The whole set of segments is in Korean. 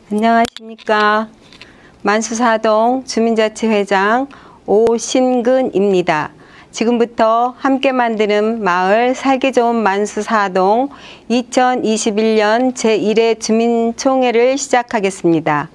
안녕하십니까. 만수사동 주민자치회장 오신근입니다. 지금부터 함께 만드는 마을 살기 좋은 만수사동 2021년 제1회 주민총회를 시작하겠습니다.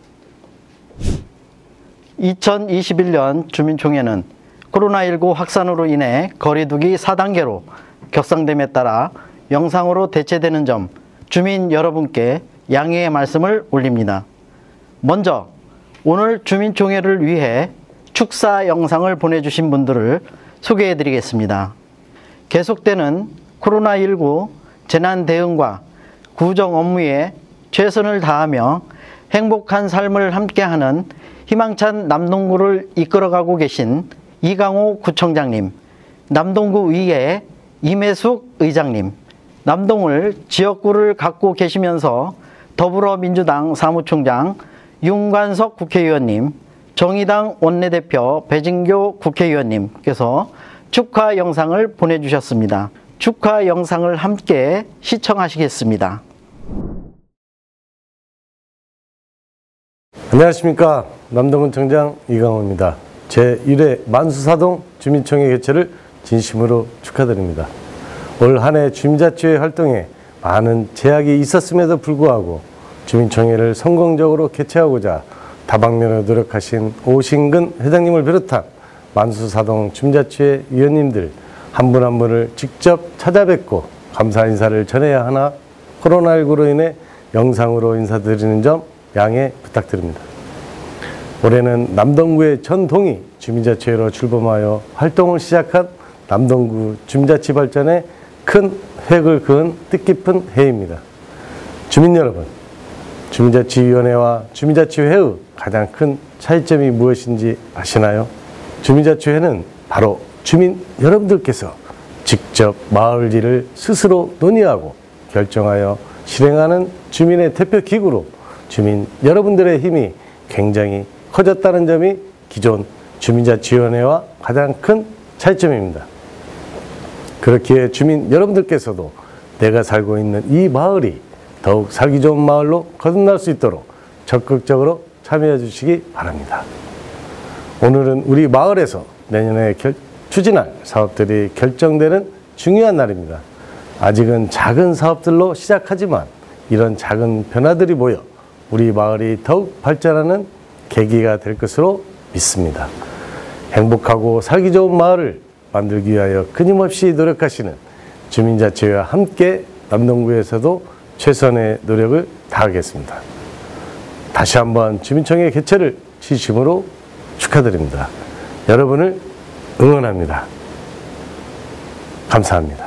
2021년 주민총회는 코로나19 확산으로 인해 거리두기 4단계로 격상됨에 따라 영상으로 대체되는 점 주민 여러분께 양해의 말씀을 올립니다. 먼저 오늘 주민총회를 위해 축사 영상을 보내주신 분들을 소개해 드리겠습니다. 계속되는 코로나19 재난 대응과 구정 업무에 최선을 다하며 행복한 삶을 함께하는 희망찬 남동구를 이끌어가고 계신 이강호 구청장님, 남동구 의회 임혜숙 의장님, 남동을 지역구를 갖고 계시면서 더불어민주당 사무총장 윤관석 국회의원님, 정의당 원내대표 배진교 국회의원님께서 축하 영상을 보내주셨습니다. 축하 영상을 함께 시청하시겠습니다. 안녕하십니까. 남동구청장 이강호입니다. 제1회 만수사동 주민총회 개최를 진심으로 축하드립니다. 올 한 해 주민자치회 활동에 많은 제약이 있었음에도 불구하고 주민총회를 성공적으로 개최하고자 다방면으로 노력하신 오신근 회장님을 비롯한 만수사동 주민자치회 위원님들 한 분 한 분을 직접 찾아뵙고 감사 인사를 전해야 하나 코로나19로 인해 영상으로 인사드리는 점 양해 부탁드립니다. 올해는 남동구의 전동이 주민자치회로 출범하여 활동을 시작한 남동구 주민자치 발전에 큰 획을 그은 뜻깊은 해입니다. 주민 여러분, 주민자치위원회와 주민자치회의 가장 큰 차이점이 무엇인지 아시나요? 주민자치회는 바로 주민 여러분들께서 직접 마을 일을 스스로 논의하고 결정하여 실행하는 주민의 대표 기구로 주민 여러분들의 힘이 굉장히 커졌다는 점이 기존 주민자치위원회와 가장 큰 차이점입니다. 그렇기에 주민 여러분들께서도 내가 살고 있는 이 마을이 더욱 살기 좋은 마을로 거듭날 수 있도록 적극적으로 참여해 주시기 바랍니다. 오늘은 우리 마을에서 내년에 추진할 사업들이 결정되는 중요한 날입니다. 아직은 작은 사업들로 시작하지만 이런 작은 변화들이 모여 우리 마을이 더욱 발전하는 계기가 될 것으로 믿습니다. 행복하고 살기 좋은 마을을 만들기 위하여 끊임없이 노력하시는 주민자치회와 함께 남동구에서도 최선의 노력을 다하겠습니다. 다시 한번 주민총회 개최를 진심으로 축하드립니다. 여러분을 응원합니다. 감사합니다.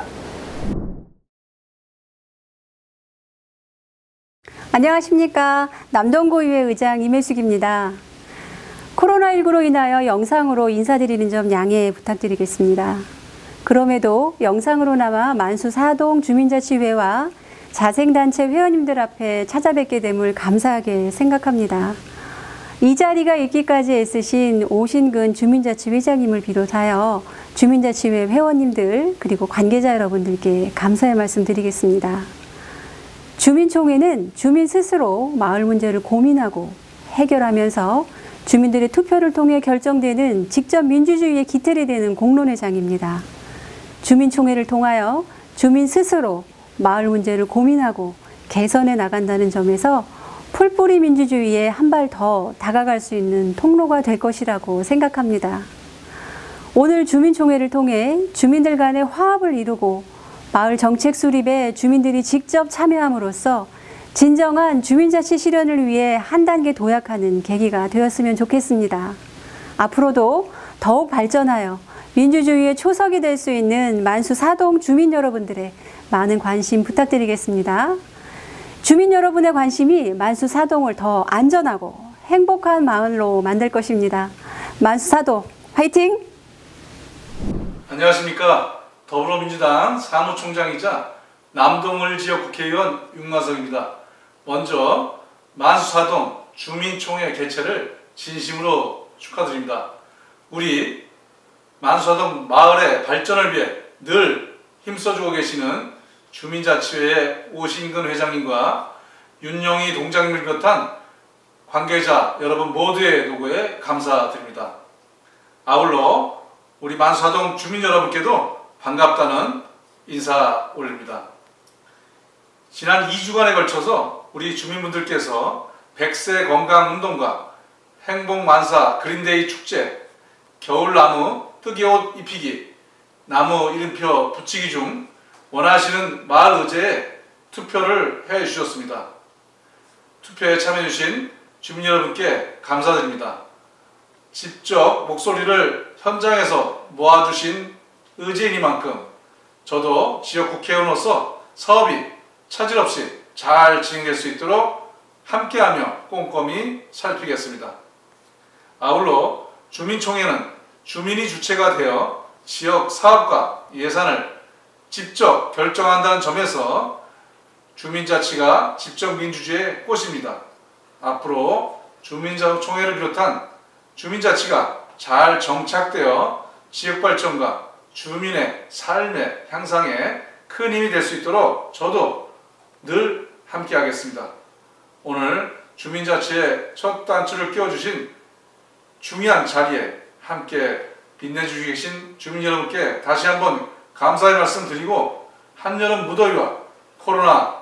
안녕하십니까. 남동구의회 의장 임혜숙입니다. 코로나19로 인하여 영상으로 인사드리는 점 양해 부탁드리겠습니다. 그럼에도 영상으로나마 만수사동 주민자치회와 자생단체 회원님들 앞에 찾아뵙게 됨을 감사하게 생각합니다. 이 자리가 있기까지 애쓰신 오신근 주민자치회장님을 비롯하여 주민자치회 회원님들 그리고 관계자 여러분들께 감사의 말씀 드리겠습니다. 주민총회는 주민 스스로 마을 문제를 고민하고 해결하면서 주민들의 투표를 통해 결정되는 직접 민주주의의 기틀이 되는 공론회장입니다. 주민총회를 통하여 주민 스스로 마을 문제를 고민하고 개선해 나간다는 점에서 풀뿌리 민주주의에 한 발 더 다가갈 수 있는 통로가 될 것이라고 생각합니다. 오늘 주민총회를 통해 주민들 간의 화합을 이루고 마을 정책 수립에 주민들이 직접 참여함으로써 진정한 주민자치 실현을 위해 한 단계 도약하는 계기가 되었으면 좋겠습니다. 앞으로도 더욱 발전하여 민주주의의 초석이 될 수 있는 만수사동 주민 여러분들의 많은 관심 부탁드리겠습니다. 주민 여러분의 관심이 만수사동을 더 안전하고 행복한 마을로 만들 것입니다. 만수사동 화이팅! 안녕하십니까. 더불어민주당 사무총장이자 남동을 지역 국회의원 윤관석입니다. 먼저 만수사동 주민총회 개최를 진심으로 축하드립니다. 우리 만수사동 마을의 발전을 위해 늘 힘써주고 계시는 주민자치회의 오신근 회장님과 윤영희 동장님을 비롯한 관계자 여러분 모두의 노고에 감사드립니다. 아울러 우리 만수사동 주민 여러분께도 반갑다는 인사 올립니다. 지난 2주간에 걸쳐서 우리 주민분들께서 100세 건강운동과 행복만사 그린데이 축제, 겨울나무 뜨개옷 입히기, 나무 이름표 붙이기 중 원하시는 마을 의제에 투표를 해주셨습니다. 투표에 참여해주신 주민 여러분께 감사드립니다. 직접 목소리를 현장에서 모아주신 의제이니만큼 저도 지역 국회의원으로서 사업이 차질 없이 잘 진행될 수 있도록 함께하며 꼼꼼히 살피겠습니다. 아울러 주민총회는 주민이 주체가 되어 지역 사업과 예산을 직접 결정한다는 점에서 주민자치가 집정민주주의의 꽃입니다. 앞으로 주민총회를 비롯한 주민자치가 잘 정착되어 지역발전과 주민의 삶의 향상에 큰 힘이 될 수 있도록 저도 늘 함께 하겠습니다. 오늘 주민자치의 첫 단추를 끼워주신 중요한 자리에 함께 빛내주시고 계신 주민 여러분께 다시 한번 감사의 말씀 드리고 한여름 무더위와 코로나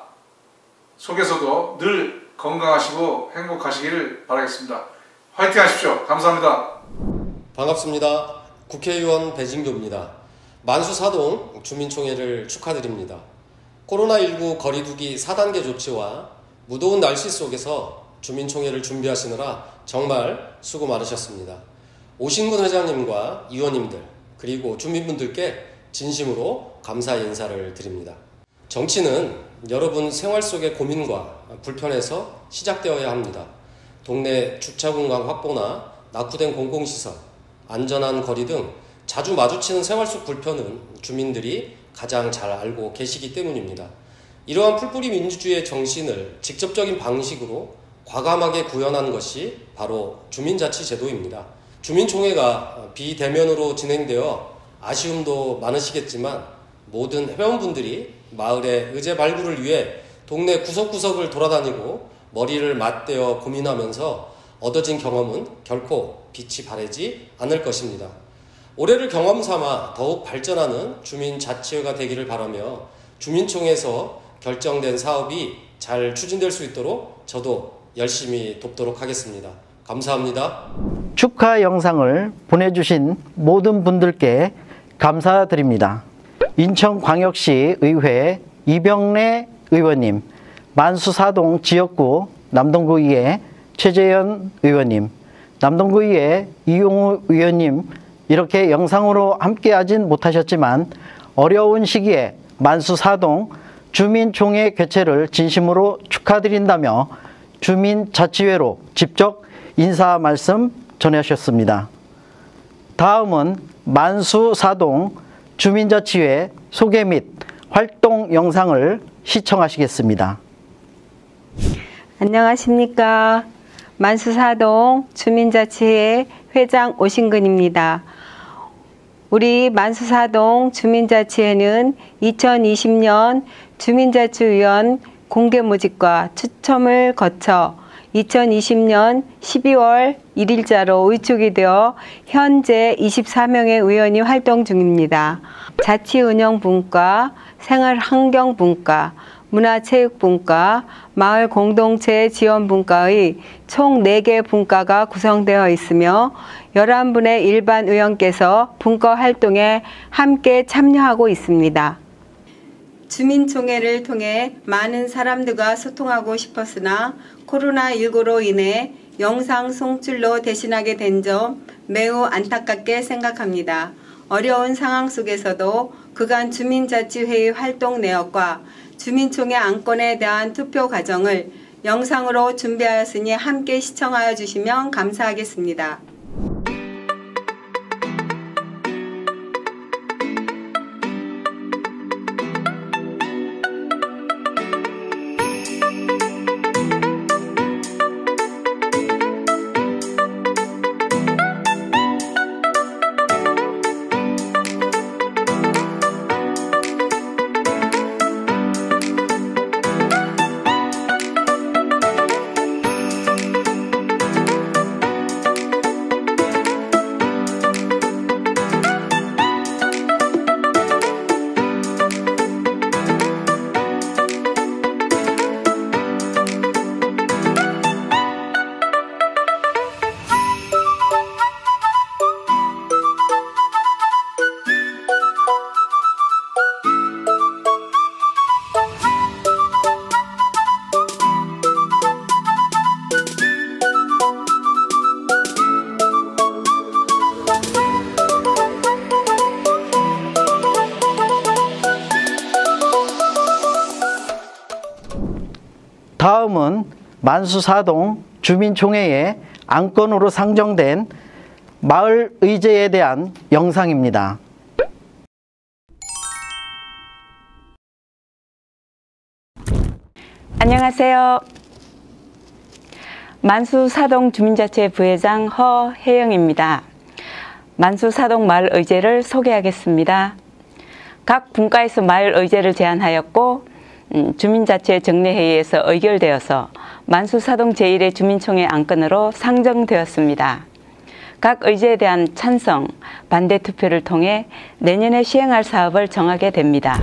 속에서도 늘 건강하시고 행복하시기를 바라겠습니다. 화이팅 하십시오. 감사합니다. 반갑습니다. 국회의원 배진교입니다. 만수사동 주민총회를 축하드립니다. 코로나19 거리두기 4단계 조치와 무더운 날씨 속에서 주민총회를 준비하시느라 정말 수고 많으셨습니다. 오신근 회장님과 의원님들 그리고 주민분들께 진심으로 감사의 인사를 드립니다. 정치는 여러분 생활 속의 고민과 불편에서 시작되어야 합니다. 동네 주차공간 확보나 낙후된 공공시설, 안전한 거리 등 자주 마주치는 생활 속 불편은 주민들이 가장 잘 알고 계시기 때문입니다. 이러한 풀뿌리 민주주의의 정신을 직접적인 방식으로 과감하게 구현한 것이 바로 주민자치제도입니다. 주민총회가 비대면으로 진행되어 아쉬움도 많으시겠지만 모든 회원분들이 마을의 의제 발굴을 위해 동네 구석구석을 돌아다니고 머리를 맞대어 고민하면서 얻어진 경험은 결코 빛이 바래지 않을 것입니다. 올해를 경험 삼아 더욱 발전하는 주민자치회가 되기를 바라며 주민총회에서 결정된 사업이 잘 추진될 수 있도록 저도 열심히 돕도록 하겠습니다. 감사합니다. 축하 영상을 보내주신 모든 분들께 감사드립니다. 인천광역시 의회 이병래 의원님, 만수사동 지역구 남동구의회 최재현 의원님, 남동구의회 이용우 의원님 이렇게 영상으로 함께하진 못하셨지만 어려운 시기에 만수사동 주민총회 개최를 진심으로 축하드린다며 주민자치회로 직접 인사 말씀 전하셨습니다. 다음은 만수사동 주민자치회 소개 및 활동 영상을 시청하시겠습니다. 안녕하십니까. 만수사동 주민자치회 회장 오신근입니다. 우리 만수사동 주민자치회는 2020년 주민자치위원 공개모집과 추첨을 거쳐 2020년 12월 1일자로 의축이 되어 현재 24명의 의원이 활동 중입니다. 자치운영분과, 생활환경분과, 문화체육분과, 마을공동체 지원분과의 총 4개 분과가 구성되어 있으며 11분의 일반 의원께서 분과 활동에 함께 참여하고 있습니다. 주민총회를 통해 많은 사람들과 소통하고 싶었으나 코로나19로 인해 영상 송출로 대신하게 된 점 매우 안타깝게 생각합니다. 어려운 상황 속에서도 그간 주민자치회의 활동 내역과 주민총회 안건에 대한 투표 과정을 영상으로 준비하였으니 함께 시청하여 주시면 감사하겠습니다. 다음은 만수사동 주민총회의 안건으로 상정된 마을 의제에 대한 영상입니다. 안녕하세요. 만수사동 주민자치 부회장 허혜영입니다. 만수사동 마을 의제를 소개하겠습니다. 각 분과에서 마을 의제를 제안하였고 주민자치 정례회의에서 의결되어서 만수사동 제1회 주민총회 안건으로 상정되었습니다. 각 의제에 대한 찬성, 반대 투표를 통해 내년에 시행할 사업을 정하게 됩니다.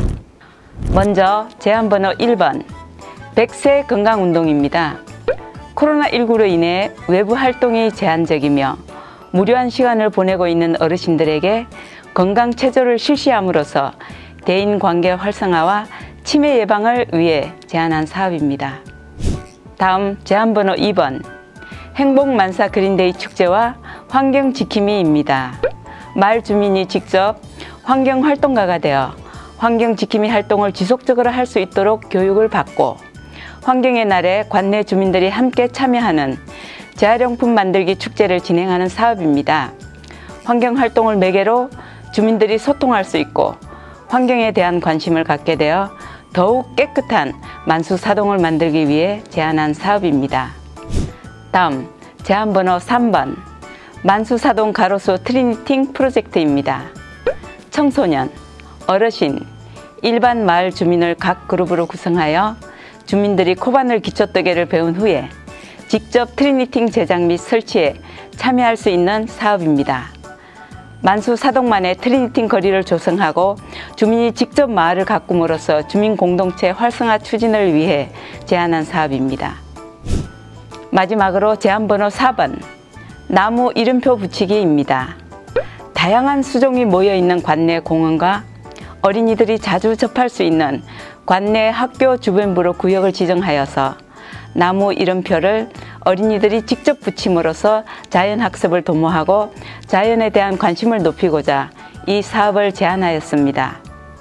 먼저 제안번호 1번 100세 건강운동입니다. 코로나19로 인해 외부 활동이 제한적이며 무료한 시간을 보내고 있는 어르신들에게 건강체조를 실시함으로써 대인관계 활성화와 치매 예방을 위해 제안한 사업입니다. 다음 제안번호 2번 행복만사 그린데이 축제와 환경지킴이입니다. 마을 주민이 직접 환경활동가가 되어 환경지킴이 활동을 지속적으로 할 수 있도록 교육을 받고 환경의 날에 관내 주민들이 함께 참여하는 재활용품 만들기 축제를 진행하는 사업입니다. 환경활동을 매개로 주민들이 소통할 수 있고 환경에 대한 관심을 갖게 되어 더욱 깨끗한 만수사동을 만들기 위해 제안한 사업입니다. 다음 제안번호 3번 만수사동 가로수 트리니팅 프로젝트입니다. 청소년, 어르신, 일반 마을 주민을 각 그룹으로 구성하여 주민들이 코바늘 기초뜨개를 배운 후에 직접 트리니팅 제작 및 설치에 참여할 수 있는 사업입니다. 만수사동만의 트리니팅 거리를 조성하고 주민이 직접 마을을 가꿈으로써 주민 공동체 활성화 추진을 위해 제안한 사업입니다. 마지막으로 제안번호 4번 나무 이름표 붙이기입니다. 다양한 수종이 모여있는 관내 공원과 어린이들이 자주 접할 수 있는 관내 학교 주변부로 구역을 지정하여서 나무 이름표를 어린이들이 직접 붙임으로써 자연학습을 도모하고 자연에 대한 관심을 높이고자 이 사업을 제안하였습니다.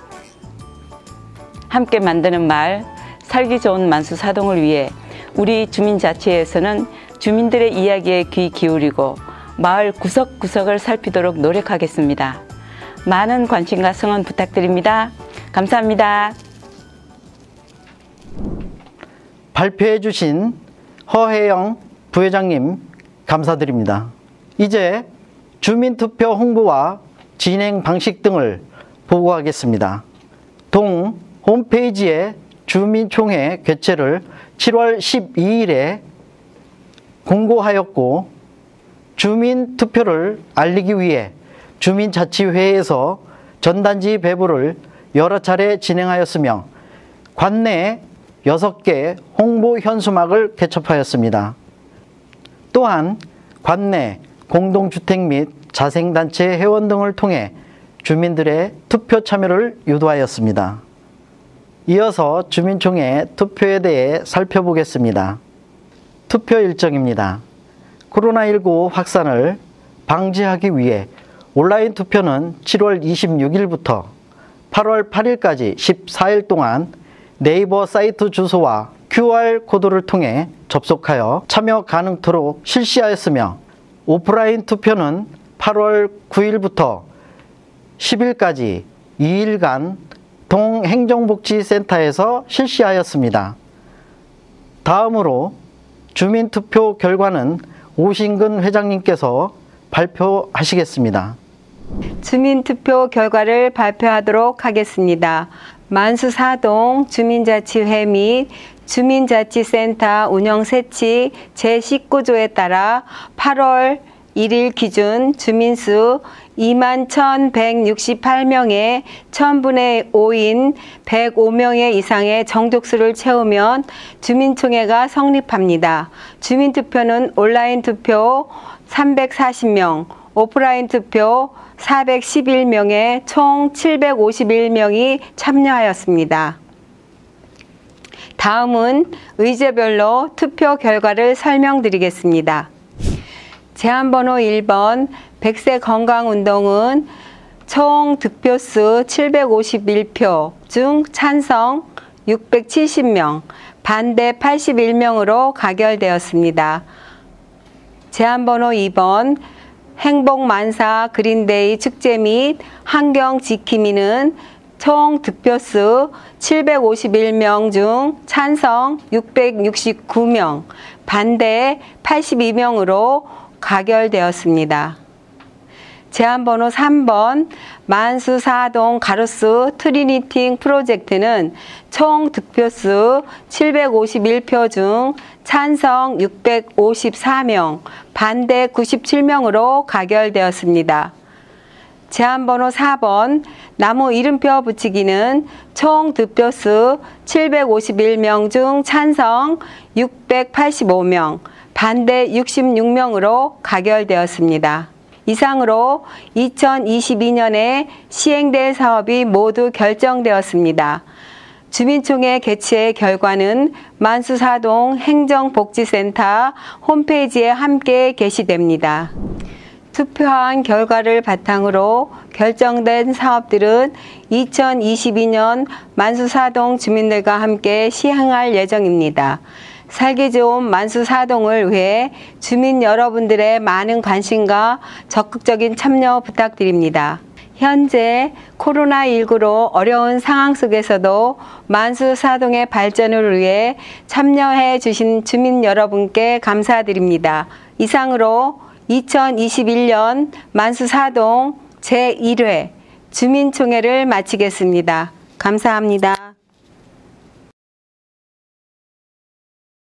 함께 만드는 마을, 살기 좋은 만수사동을 위해 우리 주민자치회에서는 주민들의 이야기에 귀 기울이고 마을 구석구석을 살피도록 노력하겠습니다. 많은 관심과 성원 부탁드립니다. 감사합니다. 발표해 주신 허혜영 부회장님 감사드립니다. 이제 주민투표 홍보와 진행 방식 등을 보고하겠습니다. 동 홈페이지에 주민총회 개최를 7월 12일에 공고하였고 주민투표를 알리기 위해 주민자치회에서 전단지 배부를 여러 차례 진행하였으며 관내 6개 홍보 현수막을 개첩하였습니다. 또한 관내 공동주택 및 자생단체 회원 등을 통해 주민들의 투표 참여를 유도하였습니다. 이어서 주민총회 투표에 대해 살펴보겠습니다. 투표 일정입니다. 코로나19 확산을 방지하기 위해 온라인 투표는 7월 26일부터 8월 8일까지 14일 동안 네이버 사이트 주소와 QR코드를 통해 접속하여 참여 가능토록 실시하였으며 오프라인 투표는 8월 9일부터 10일까지 2일간 동행정복지센터에서 실시하였습니다. 다음으로 주민투표 결과는 오신근 회장님께서 발표하시겠습니다. 주민투표 결과를 발표하도록 하겠습니다. 만수사동 주민자치회 및 주민자치센터 운영 새치 제19조에 따라 8월 1일 기준 주민수 21,168명에 1000분의 5인 105명의 이상의 정족수를 채우면 주민총회가 성립합니다. 주민투표는 온라인 투표 340명, 오프라인 투표 411명에 총 751명이 참여하였습니다. 다음은 의제별로 투표 결과를 설명드리겠습니다. 제안번호 1번 100세 건강운동은 총 득표수 751표 중 찬성 670명, 반대 81명으로 가결되었습니다. 제안번호 2번 행복만사 그린데이 축제 및 환경 지킴이는 총 득표수 751명 중 찬성 669명, 반대 82명으로 가결되었습니다. 제안번호 3번 만수사동 가로수 트리니팅 프로젝트는 총 득표수 751표 중 찬성 654명, 반대 97명으로 가결되었습니다. 제안번호 4번 나무 이름표 붙이기는 총 득표수 751명 중 찬성 685명, 반대 66명으로 가결되었습니다. 이상으로 2022년에 시행될 사업이 모두 결정되었습니다. 주민총회 개최 결과는 만수사동 행정복지센터 홈페이지에 함께 게시됩니다. 투표한 결과를 바탕으로 결정된 사업들은 2022년 만수사동 주민들과 함께 시행할 예정입니다. 살기 좋은 만수사동을 위해 주민 여러분들의 많은 관심과 적극적인 참여 부탁드립니다. 현재 코로나19로 어려운 상황 속에서도 만수사동의 발전을 위해 참여해 주신 주민 여러분께 감사드립니다. 이상으로 2021년 만수사동 제1회 주민총회를 마치겠습니다. 감사합니다.